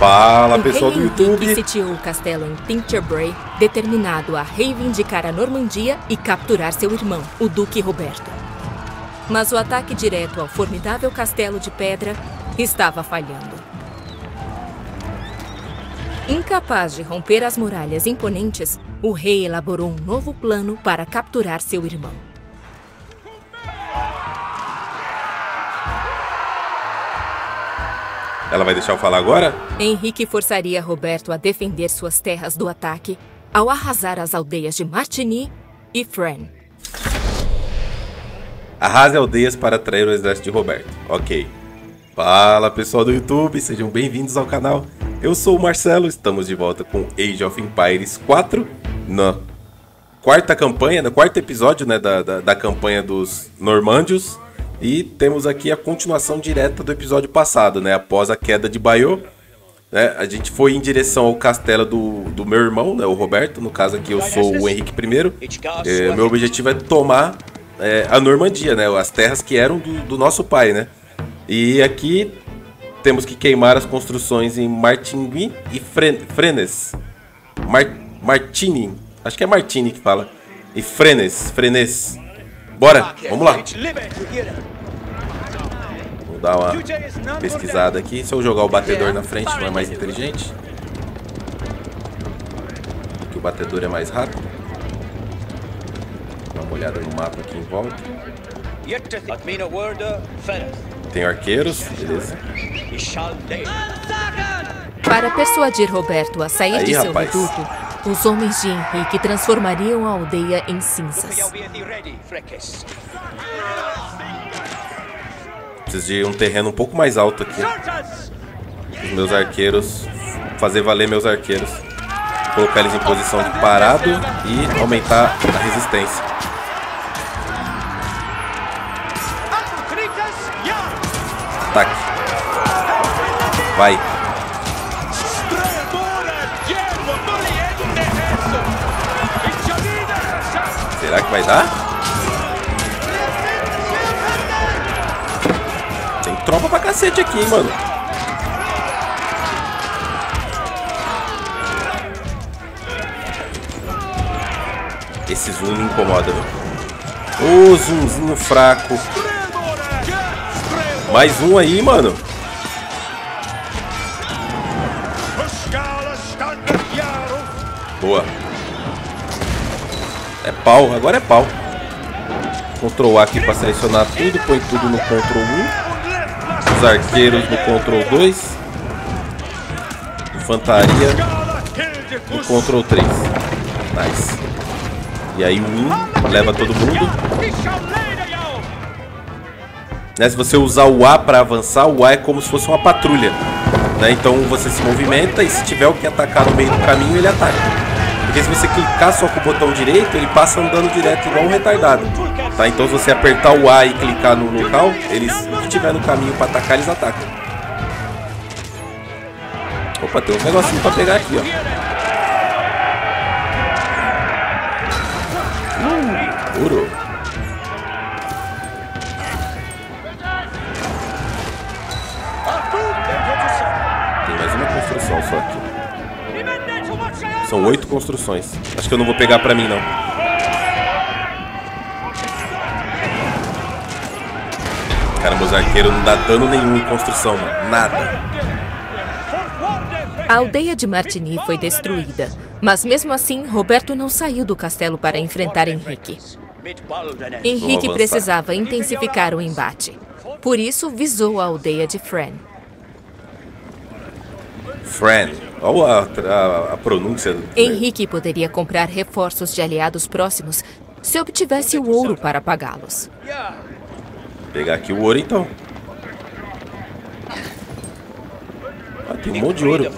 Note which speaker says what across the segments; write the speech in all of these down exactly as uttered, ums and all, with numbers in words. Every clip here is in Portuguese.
Speaker 1: Fala, pessoal do YouTube!
Speaker 2: Henrique sitiou o castelo em Tincherbray, determinado a reivindicar a Normandia e capturar seu irmão, o Duque Roberto. Mas o ataque direto ao formidável castelo de pedra estava falhando. Incapaz de romper as muralhas imponentes, o rei elaborou um novo plano para capturar seu irmão.
Speaker 1: Ela vai deixar eu falar agora?
Speaker 2: Henrique forçaria Roberto a defender suas terras do ataque ao arrasar as aldeias de Martigny e Frêne.
Speaker 1: Arrase aldeias para atrair o exército de Roberto. Ok. Fala, pessoal do YouTube, sejam bem-vindos ao canal. Eu sou o Marcelo, estamos de volta com Age of Empires quatro, na quarta campanha, no quarto episódio, né, da, da, da campanha dos Normandios. E temos aqui a continuação direta do episódio passado, né? Após a queda de Bayeux, né? A gente foi em direção ao castelo do, do meu irmão, né? O Roberto. No caso aqui eu sou o Henrique primeiro. É, meu objetivo é tomar é, a Normandia, né? As terras que eram do, do nosso pai, né? E aqui temos que queimar as construções em Martigny e Frenes. Mar, Martigny, acho que é Martigny que fala. E Frenes, Frenes. Bora, vamos lá. Vou dar uma pesquisada aqui. Se eu jogar o batedor na frente, não é mais inteligente? Porque o batedor é mais rápido. Dá uma olhada no mapa aqui em volta. Tem arqueiros, beleza.
Speaker 2: Para persuadir Roberto a sair
Speaker 1: Aí,
Speaker 2: de seu
Speaker 1: rapaz.
Speaker 2: reduto, os homens de Henrique transformariam a aldeia em cinzas.
Speaker 1: Preciso de um terreno um pouco mais alto aqui. Os meus arqueiros, fazer valer meus arqueiros. Colocar eles em posição de parado e aumentar a resistência. Ataque. Vai. Será que vai dar? Tem tropa pra cacete aqui, hein, mano. Esse zoom me incomoda, velho. Ô, zoomzinho fraco. Mais um aí, mano. Boa. É pau, agora é pau. Ctrl A aqui para selecionar tudo. Põe tudo no Ctrl um. Os arqueiros no Ctrl dois. Infantaria no Ctrl três. Nice. E aí o um leva todo mundo. Né, se você usar o A para avançar, o A é como se fosse uma patrulha. Né? Então você se movimenta e se tiver o que atacar no meio do caminho, ele ataca. Porque se você clicar só com o botão direito, ele passa andando direto igual um retardado. Tá? Então se você apertar o A e clicar no local, eles, o que tiver no caminho para atacar, eles atacam. Opa, tem um negocinho para pegar aqui, ó. Uh, ouro. Tem mais uma construção só aqui. São oito construções. Acho que eu não vou pegar pra mim, não. Cara, meus arqueiros não dá dano nenhum em construção, mano. Nada.
Speaker 2: A aldeia de Martigny foi destruída, mas mesmo assim, Roberto não saiu do castelo para enfrentar Henrique. Henrique precisava intensificar o embate. Por isso, visou a aldeia de Frêne.
Speaker 1: Frêne. Olha a, a, a pronúncia.
Speaker 2: Henrique poderia comprar reforços de aliados próximos se obtivesse o ouro para pagá-los.
Speaker 1: Vou pegar aqui o ouro, então. Ah, tem um monte de ouro.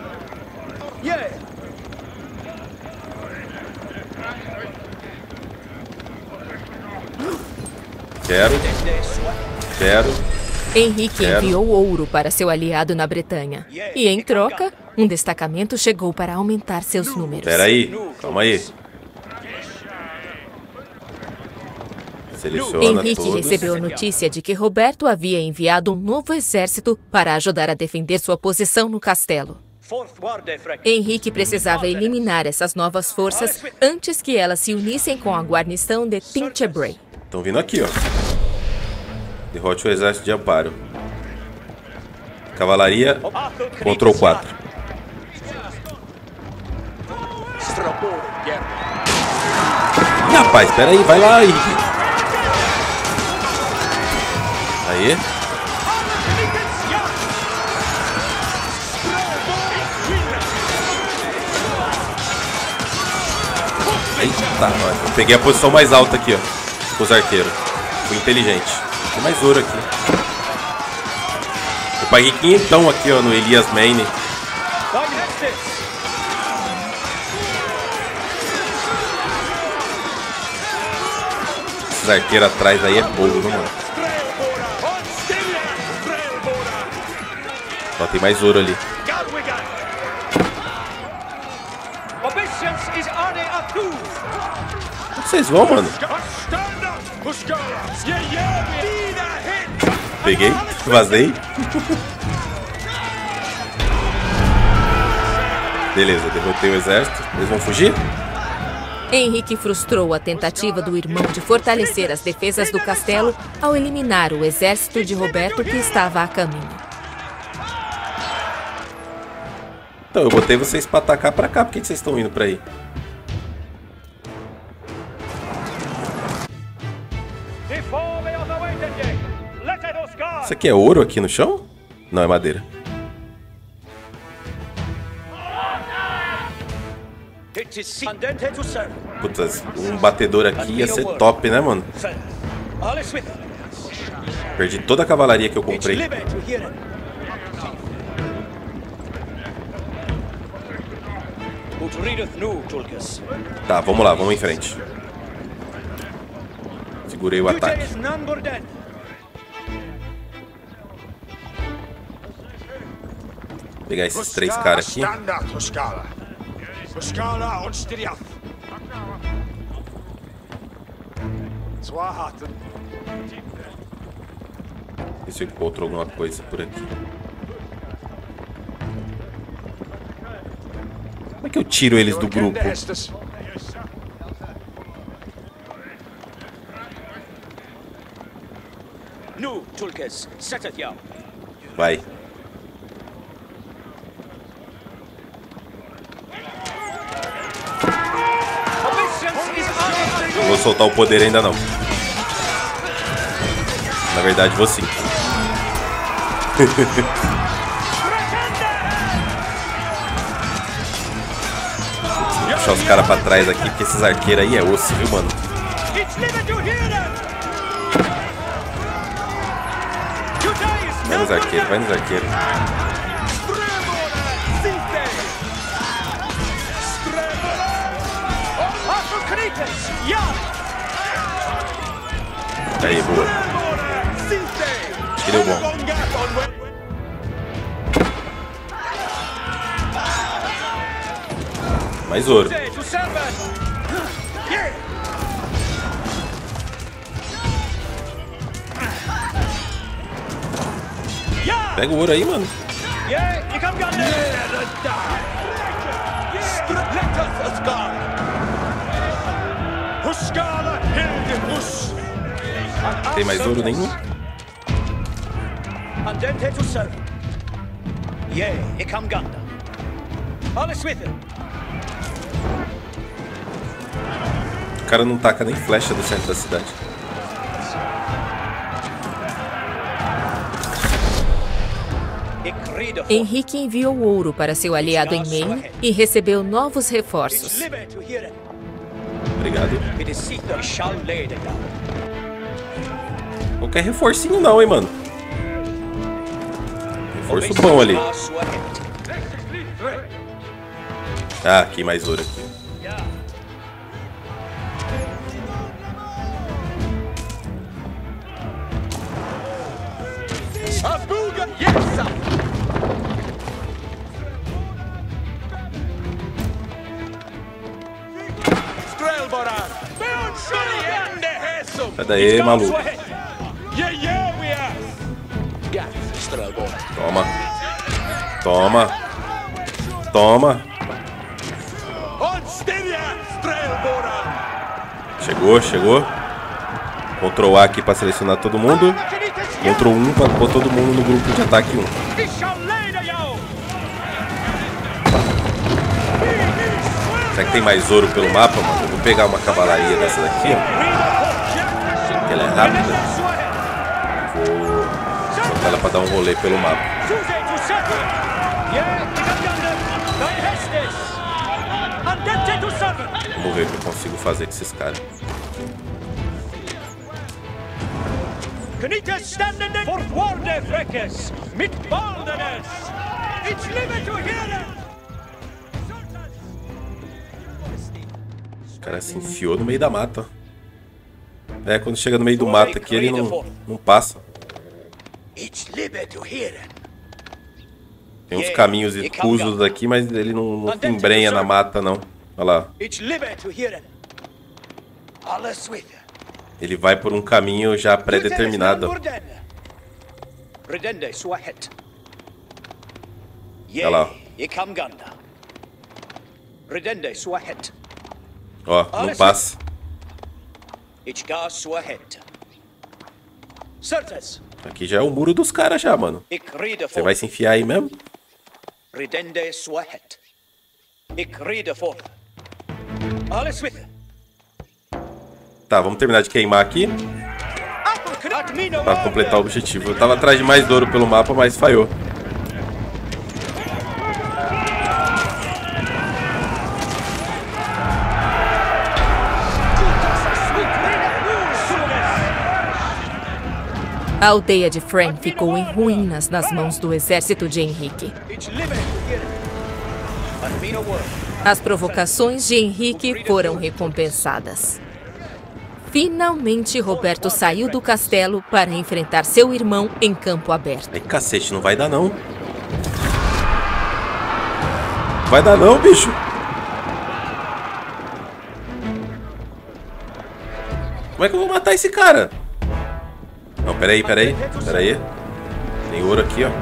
Speaker 1: Quero. Quero.
Speaker 2: Henrique
Speaker 1: Quero.
Speaker 2: enviou ouro para seu aliado na Bretanha. E, em troca, um destacamento chegou para aumentar seus números.
Speaker 1: Pera aí, calma aí. Seleciona
Speaker 2: Henrique
Speaker 1: todos.
Speaker 2: recebeu a notícia de que Roberto havia enviado um novo exército para ajudar a defender sua posição no castelo. Henrique precisava eliminar essas novas forças antes que elas se unissem com a guarnição de Tinchebray.
Speaker 1: Estão vindo aqui, ó. Derrote o exército de amparo. Cavalaria, control quatro. Rapaz, espera aí, vai lá, Henrique. Aí. Eita, nós. Eu peguei a posição mais alta aqui, ó. Com os arqueiros. Fui inteligente. Tem mais ouro aqui. Eu paguei quinhentão aqui, ó, no Elias Maine. Esses arqueiros atrás aí é bobo, não, mano? Ó, tem mais ouro ali. Onde vocês vão, mano? Peguei, vazei. Beleza, derrotei o exército. Eles vão fugir?
Speaker 2: Henrique frustrou a tentativa do irmão de fortalecer as defesas do castelo ao eliminar o exército de Roberto que estava a caminho.
Speaker 1: Então, eu botei vocês pra atacar pra cá. Por que vocês estão indo pra aí? Isso aqui é ouro aqui no chão? Não, é madeira. Putz, um batedor aqui ia ser top, né, mano? Perdi toda a cavalaria que eu comprei. Tá, vamos lá, vamos em frente. Segurei o ataque. Vou pegar esses três caras aqui. Ver se eu encontro alguma coisa por aqui. Como é que eu tiro eles do grupo? Vai. Não vou soltar o poder ainda não. Na verdade vou sim. Vou puxar os caras pra trás aqui, porque esses arqueiros aí é osso, viu, mano? Vai nos arqueiros, vai nos arqueiros. Aí, boa. Acho que deu bom. Mais ouro. Pega o ouro aí, mano. Tem mais ouro nenhum? O cara não taca nem flecha do centro da cidade.
Speaker 2: Henrique enviou ouro para seu aliado em Maine e recebeu novos reforços.
Speaker 1: Obrigado. Qualquer reforcinho não, hein, mano. Reforço bom ali. Ah, aqui, mais ouro aqui. Sai daí, maluco. Toma. Toma. Toma. Chegou, chegou. Ctrl A aqui pra selecionar todo mundo. Ctrl um pra pôr todo mundo no grupo de ataque um. Será que tem mais ouro pelo mapa, mano? Eu vou pegar uma cavalaria dessa daqui, ó. Ela é rápida. Vou botar ela pra dar um rolê pelo mapa. Vamos ver o que eu consigo fazer com esses caras. O cara se enfiou no meio da mata. É, quando chega no meio do mato aqui, ele não, não passa. Tem uns caminhos escusos aqui, mas ele não, não se embrenha na mata, não. Olha lá. Ele vai por um caminho já pré-determinado. Olha lá. Ó, não passa. Aqui já é o muro dos caras já, mano. Você vai se enfiar aí mesmo? Tá, vamos terminar de queimar aqui pra completar o objetivo. Eu tava atrás de mais ouro pelo mapa, mas falhou.
Speaker 2: A aldeia de Fren ficou em ruínas nas mãos do exército de Henrique. As provocações de Henrique foram recompensadas. Finalmente, Roberto saiu do castelo para enfrentar seu irmão em campo aberto.
Speaker 1: Ai, cacete, não vai dar não. Vai dar não, bicho. Como é que eu vou matar esse cara? Não, peraí, peraí, peraí. Tem ouro aqui, ó.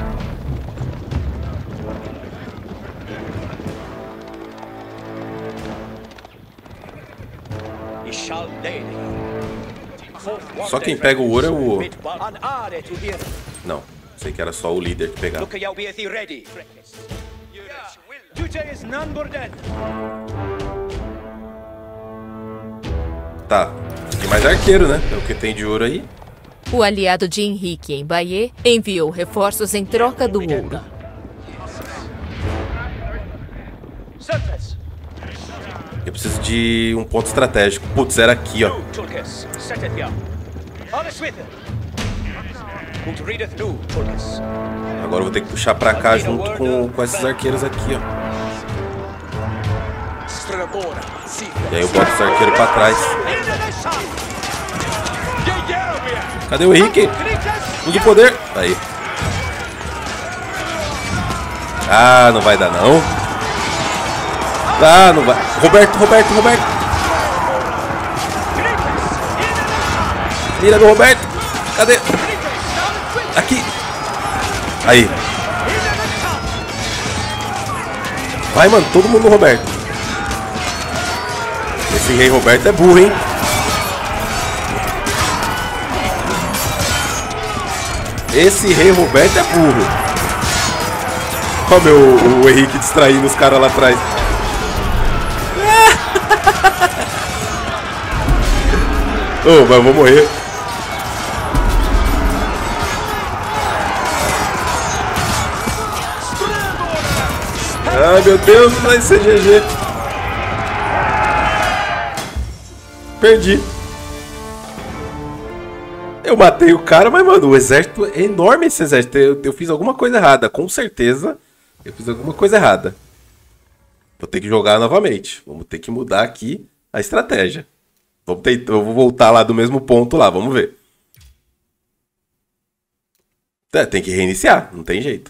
Speaker 1: Só quem pega o ouro é o... Não, sei que era só o líder que pegava. Tá, tem mais arqueiro, né? É o que tem de ouro aí.
Speaker 2: O aliado de Henrique em Bayeux enviou reforços em troca do ouro.
Speaker 1: Eu preciso de um ponto estratégico. Putz, era aqui, ó. Agora eu vou ter que puxar pra cá junto com, com esses arqueiros aqui, ó. E aí eu boto os arqueiros pra trás. Cadê o Henrique? Usa o poder. Aí. Ah, não vai dar não. Ah, não vai. Roberto, Roberto, Roberto. Mira do Roberto. Cadê? Aqui. Aí. Vai, mano. Todo mundo no Roberto. Esse rei Roberto é burro, hein? Esse rei Roberto é burro. Olha meu, o Henrique distraindo os caras lá atrás. Oh, mas eu vou morrer. Ai, meu Deus, vai ser G G. Perdi. Eu matei o cara, mas, mano, o exército é enorme, esse exército. Eu, eu fiz alguma coisa errada, com certeza. Eu fiz alguma coisa errada. Vou ter que jogar novamente. Vamos ter que mudar aqui a estratégia. Vamos ter, eu vou voltar lá do mesmo ponto lá, vamos ver. É, tem que reiniciar, não tem jeito.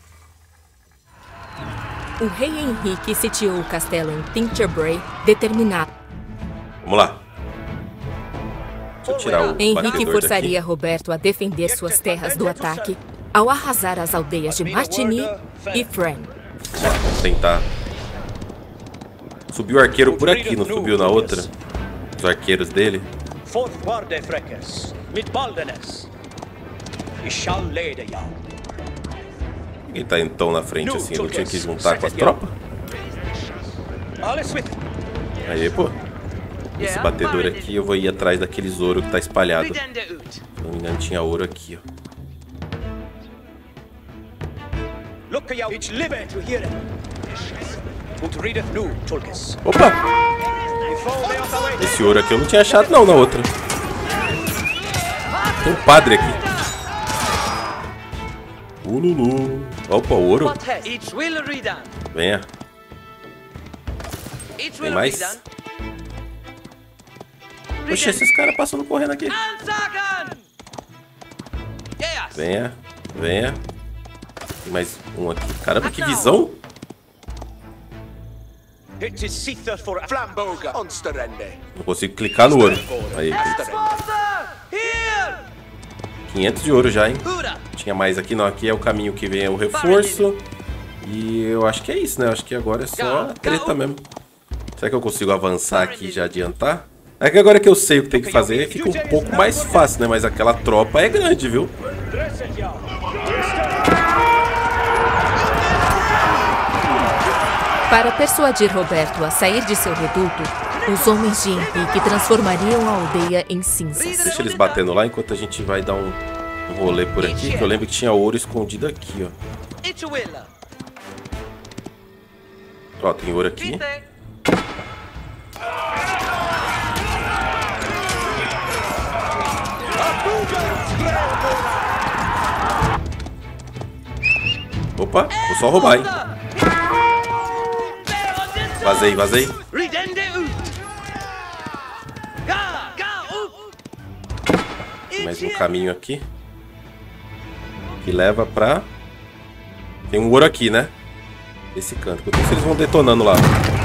Speaker 2: O rei Henrique sitiou o castelo em Tinchebray, determinado.
Speaker 1: Vamos lá. Deixa eu tirar o
Speaker 2: Henrique forçaria
Speaker 1: daqui.
Speaker 2: Roberto a defender suas terras do ataque ao arrasar as aldeias de Martigny e Fren.
Speaker 1: Vamos tentar. Subiu o arqueiro por aqui, não subiu na outra? Os arqueiros dele. Quem tá então na frente assim? Eu não tinha que juntar com as tropas? Aí, pô. Esse batedor aqui, eu vou ir atrás daqueles ouro que tá espalhado. Se não me engano, tinha ouro aqui, ó. Opa! Esse ouro aqui eu não tinha achado não na outra. Tem um padre aqui. Ululu. Opa, ouro. Venha. Tem mais? Poxa, esses caras passando correndo aqui. Venha, venha. Tem mais um aqui. Caramba, que visão! Não consigo clicar no ouro. Aí, quinhentos de ouro já, hein? Tinha mais aqui, não. Aqui é o caminho que vem o reforço. E eu acho que é isso, né? Eu acho que agora é só treta mesmo. Será que eu consigo avançar aqui e já adiantar? É que agora que eu sei o que tem que fazer, fica um pouco mais fácil, né? Mas aquela tropa é grande, viu?
Speaker 2: Para persuadir Roberto a sair de seu reduto, os homens de Henrique transformariam a aldeia em cinzas.
Speaker 1: Deixa eles batendo lá enquanto a gente vai dar um, um rolê por aqui. Que eu lembro que tinha ouro escondido aqui, ó. Ó, tem ouro aqui. Opa, vou só roubar, hein? Vazei, vazei. Tem mais um caminho aqui que leva pra... Tem um ouro aqui, né? Esse canto. Eu não sei se eles vão detonando lá.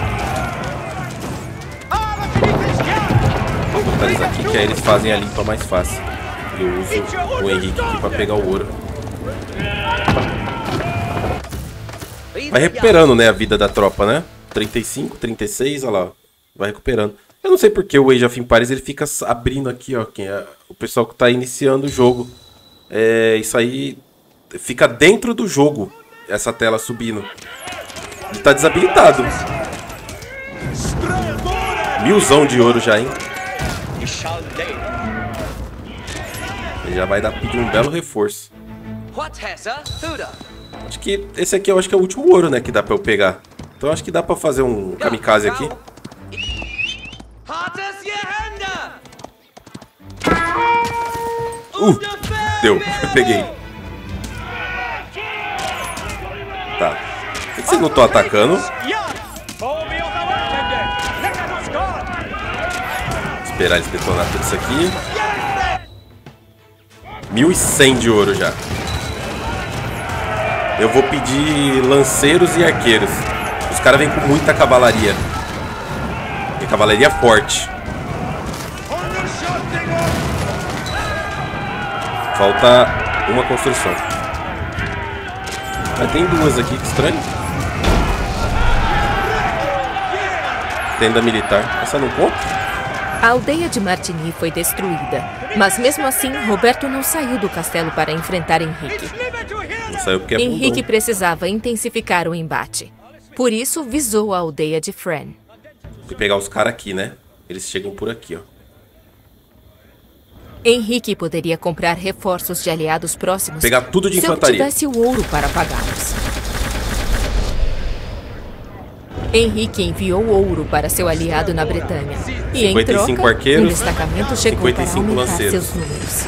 Speaker 1: Vou botar eles aqui que aí eles fazem a limpa mais fácil. Eu uso o Henrique aqui pra pegar o ouro. Vai recuperando, né, a vida da tropa, né? trinta e cinco, trinta e seis, olha lá. Vai recuperando. Eu não sei porque o Age of Empires ele fica abrindo aqui, ó. Quem é o pessoal que tá iniciando o jogo. É, isso aí fica dentro do jogo, essa tela subindo. Ele tá desabilitado. Milzão de ouro já, hein? Ele já vai dar pedir um belo reforço. Acho que esse aqui eu acho que é o último ouro, né, que dá pra eu pegar. Então acho que dá pra fazer um kamikaze aqui. Uh, deu, peguei. Tá. Por que vocês não estão atacando? Esperar eles detonar tudo isso aqui. mil e cem de ouro já. Eu vou pedir lanceiros e arqueiros. Os caras vêm com muita cavalaria. E cavalaria forte. Falta uma construção. Mas tem duas aqui, que estranho. Tenda militar. Essa não conta?
Speaker 2: A aldeia de Martigny foi destruída. Mas mesmo assim, Roberto não saiu do castelo para enfrentar Henrique.
Speaker 1: Não saiu porque é
Speaker 2: Henrique
Speaker 1: bundão.
Speaker 2: precisava intensificar o embate. Por isso, visou a aldeia de Fren.
Speaker 1: Fui pegar os caras aqui, né? Eles chegam por aqui, ó.
Speaker 2: Henrique poderia comprar reforços de aliados próximos.
Speaker 1: Pegar tudo de
Speaker 2: se
Speaker 1: infantaria.
Speaker 2: Se tivesse o ouro para pagá-los. Henrique enviou ouro para seu aliado na Bretanha. E em troca,
Speaker 1: arqueiros,
Speaker 2: um destacamento chegou para aumentar
Speaker 1: lanceiros.
Speaker 2: seus números.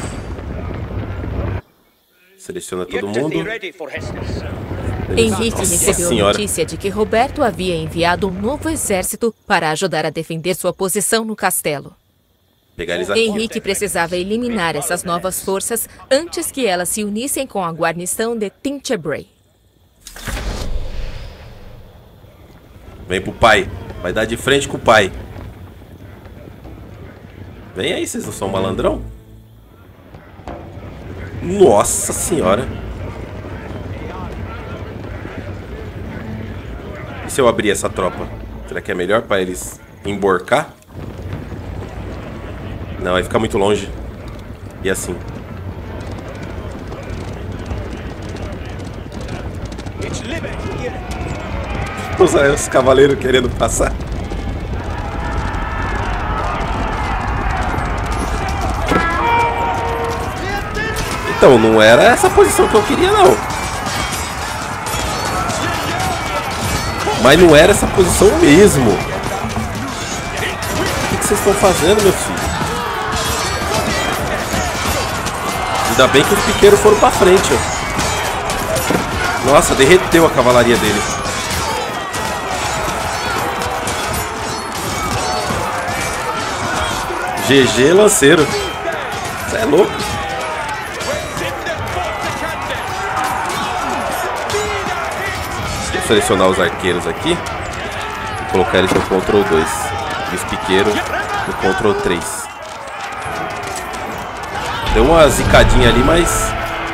Speaker 1: Seleciona todo mundo.
Speaker 2: Henrique
Speaker 1: Nossa
Speaker 2: recebeu
Speaker 1: senhora.
Speaker 2: notícia de que Roberto havia enviado um novo exército para ajudar a defender sua posição no castelo.
Speaker 1: Pegar eles aqui.
Speaker 2: Henrique precisava eliminar essas novas forças antes que elas se unissem com a guarnição de Tinchebray.
Speaker 1: Vem pro pai. Vai dar de frente com o pai. Vem aí, vocês não são malandrão? Nossa senhora. E se eu abrir essa tropa? Será que é melhor pra eles emborcar? Não, vai ficar muito longe. E assim. Os, os cavaleiros querendo passar. Então, não era essa posição que eu queria, não. Mas não era essa posição mesmo. O que, que vocês estão fazendo, meu filho? Ainda bem que os piqueiros foram pra frente, ó. Nossa, derreteu a cavalaria dele. G G, lanceiro. Você é louco. Vou selecionar os arqueiros aqui e colocar eles no control dois. E os piqueiros no control três. Deu uma zicadinha ali, mas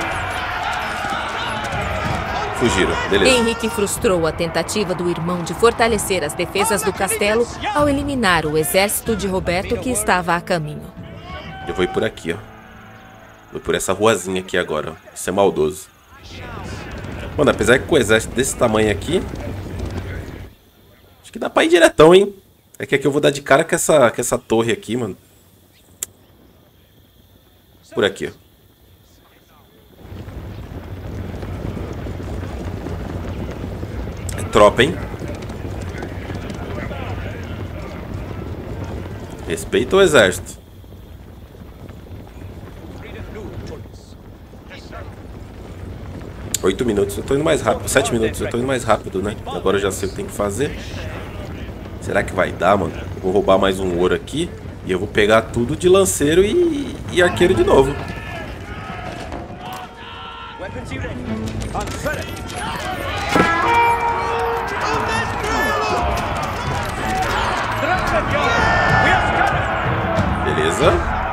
Speaker 1: fugiram, beleza.
Speaker 2: Henrique frustrou a tentativa do irmão de fortalecer as defesas do castelo ao eliminar o exército de Roberto que estava a caminho.
Speaker 1: Eu vou ir por aqui, ó. Vou por essa ruazinha aqui agora, ó. Isso é maldoso. Mano, apesar que com o exército desse tamanho aqui, acho que dá pra ir diretão, hein? É que aqui eu vou dar de cara com essa, com essa torre aqui, mano. Por aqui, ó. É tropa, hein? Respeita o exército. Oito minutos, eu tô indo mais rápido. Sete minutos, eu tô indo mais rápido, né? Agora eu já sei o que tem que fazer. Será que vai dar, mano? Eu vou roubar mais um ouro aqui. E eu vou pegar tudo de lanceiro e, e arqueiro de novo. Beleza.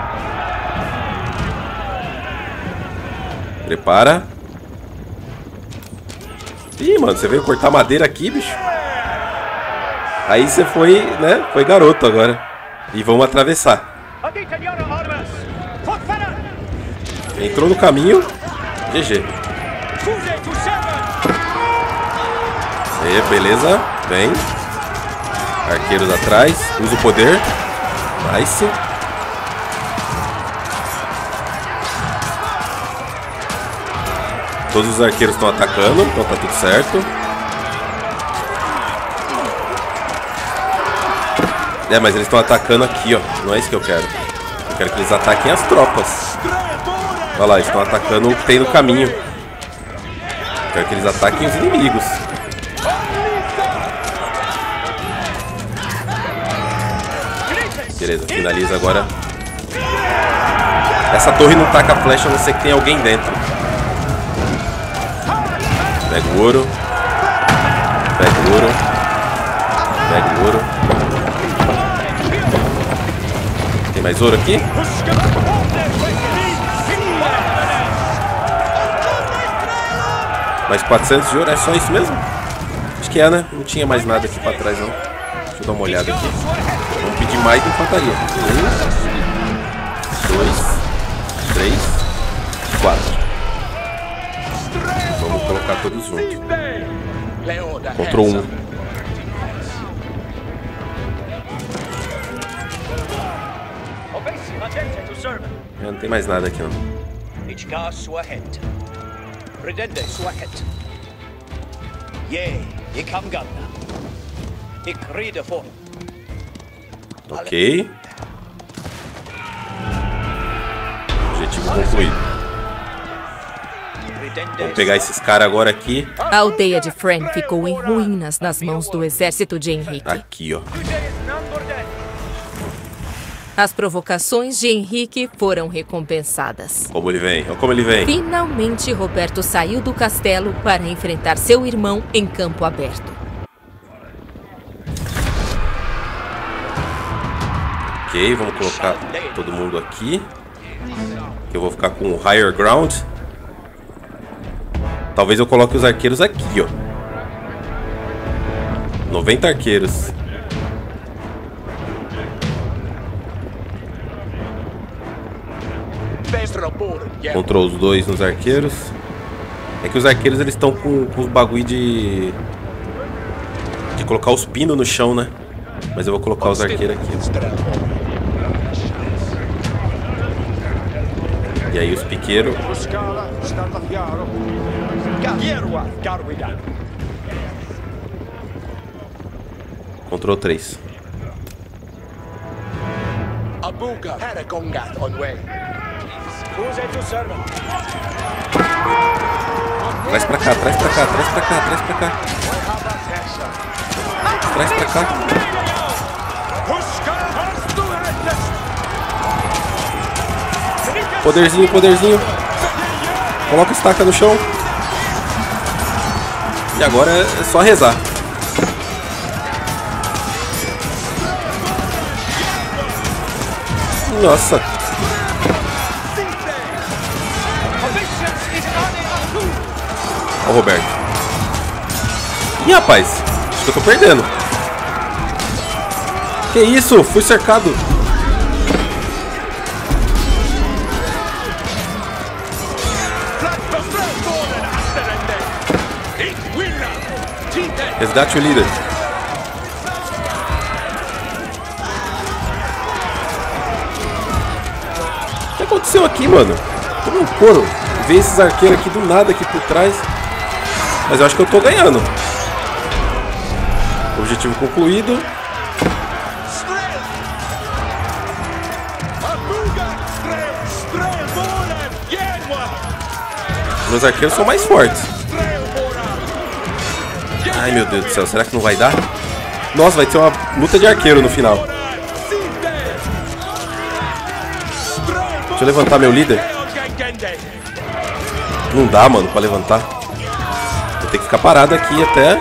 Speaker 1: Prepara. Ih, mano, você veio cortar madeira aqui, bicho. Aí você foi, né? Foi garoto agora. E vamos atravessar. Entrou no caminho. G G. Aí, beleza. Vem. Arqueiros atrás. Usa o poder. Nice. Todos os arqueiros estão atacando. Então tá tudo certo. É, mas eles estão atacando aqui, ó. Não é isso que eu quero. Eu quero que eles ataquem as tropas. Olha lá, eles estão atacando o que tem no caminho. Eu quero que eles ataquem os inimigos. Beleza, finaliza agora. Essa torre não taca flecha, a não ser que tem alguém dentro. Pega o ouro. Pega o ouro. Pega o ouro. Tem mais ouro aqui? Mais quatrocentos de ouro, é só isso mesmo? Acho que é, né? Não tinha mais nada aqui pra trás, não. Deixa eu dar uma olhada aqui. Vamos pedir mais de infantaria. Um, dois, três, quatro. Vamos colocar todos juntos. Control um. Não tem mais nada aqui, não. Ok. Objetivo concluído. Vamos pegar esses caras agora aqui.
Speaker 2: A aldeia de Fren ficou em ruínas nas mãos do exército de Henrique.
Speaker 1: Aqui, ó.
Speaker 2: As provocações de Henrique foram recompensadas.
Speaker 1: Como ele vem, olha como ele vem.
Speaker 2: Finalmente, Roberto saiu do castelo para enfrentar seu irmão em campo aberto.
Speaker 1: Ok, vamos colocar todo mundo aqui. Eu vou ficar com o higher ground. Talvez eu coloque os arqueiros aqui, ó. noventa arqueiros. Control os dois nos arqueiros. É que os arqueiros eles estão com, com os bagulho de... De colocar os pinos no chão, né? Mas eu vou colocar os arqueiros aqui. E aí os piqueiros. Control três. Traz pra cá, traz pra cá, traz pra cá, traz pra cá. Traz pra cá. Poderzinho, poderzinho. Coloca a estaca no chão. E agora é só rezar. Nossa. Ó o Roberto. Ih, rapaz. Acho que eu tô perdendo. Que isso? Fui cercado. Resgate o líder. O que aconteceu aqui, mano? Tomei um couro. Veio esses arqueiros aqui do nada aqui por trás. Mas eu acho que eu tô ganhando. Objetivo concluído. Meus arqueiros são mais fortes. Ai, meu Deus do céu, será que não vai dar? Nossa, vai ter uma luta de arqueiro no final. Deixa eu levantar meu líder. Não dá, mano, pra levantar. Vou ter que ficar parado aqui até...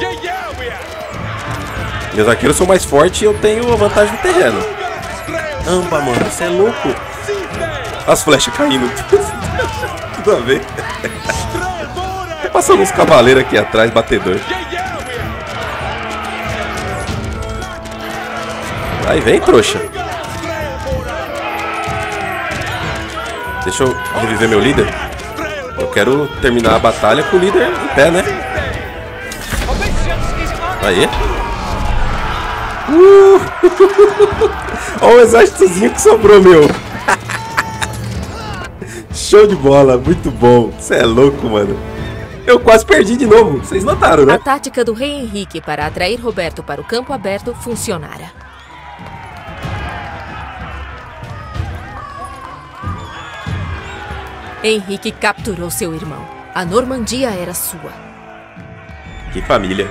Speaker 1: Meus arqueiros são mais fortes e eu tenho a vantagem no terreno. Amba, mano, você é louco. As flechas caindo. Tudo a ver. Tô passando uns cavaleiros aqui atrás, batedor. Aí vem, trouxa. Deixa eu reviver meu líder. Eu quero terminar a batalha com o líder em pé, né? Aí. Uh! Olha o exércitozinho que sobrou, meu. Show de bola, muito bom. Você é louco, mano. Eu quase perdi de novo. Vocês notaram, né?
Speaker 2: A tática do rei Henrique para atrair Roberto para o campo aberto funcionara. Henrique capturou seu irmão. A Normandia era sua.
Speaker 1: Que família.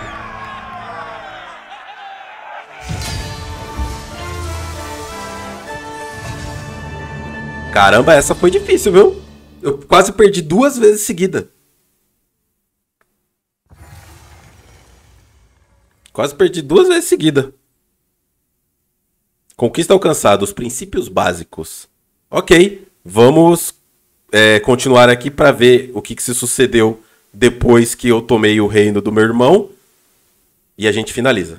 Speaker 1: Caramba, essa foi difícil, viu? Eu quase perdi duas vezes seguida. Quase perdi duas vezes seguida. Conquista alcançada, os princípios básicos. Ok, vamos é, continuar aqui para ver o que, que se sucedeu depois que eu tomei o reino do meu irmão. E a gente finaliza.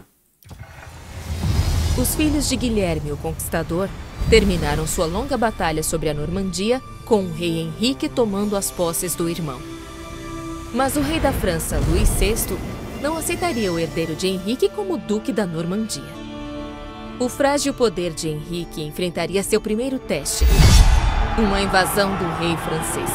Speaker 2: Os filhos de Guilherme, o Conquistador, terminaram sua longa batalha sobre a Normandia com o rei Henrique tomando as posses do irmão. Mas o rei da França, Luís sexto, não aceitaria o herdeiro de Henrique como duque da Normandia. O frágil poder de Henrique enfrentaria seu primeiro teste, uma invasão do rei francês.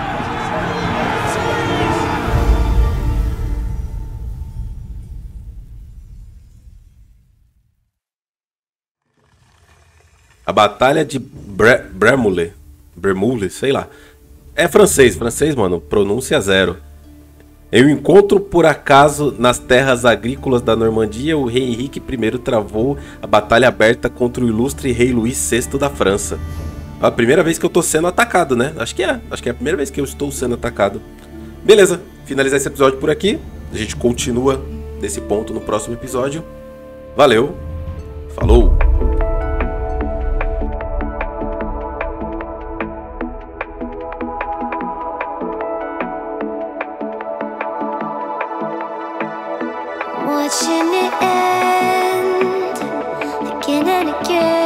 Speaker 1: A batalha de Bre Bremule, Bremule, sei lá. É francês, francês, mano, pronúncia zero. Em um encontro por acaso nas terras agrícolas da Normandia, o rei Henrique primeiro travou a batalha aberta contra o ilustre rei Luís sexto da França. É a primeira vez que eu tô sendo atacado, né? Acho que é, acho que é a primeira vez que eu estou sendo atacado. Beleza, finalizar esse episódio por aqui. A gente continua desse ponto no próximo episódio. Valeu, falou!
Speaker 3: watching it end again and again.